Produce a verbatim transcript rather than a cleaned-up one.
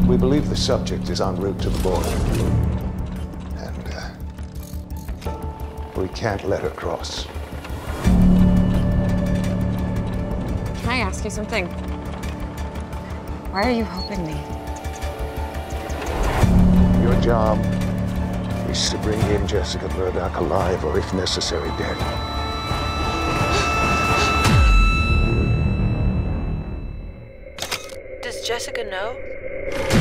We believe the subject is en route to the border. And, uh, we can't let her cross. Can I ask you something? Why are you helping me? Your job is to bring in Jessica Murdoch alive, or if necessary, dead. Does Jessica know?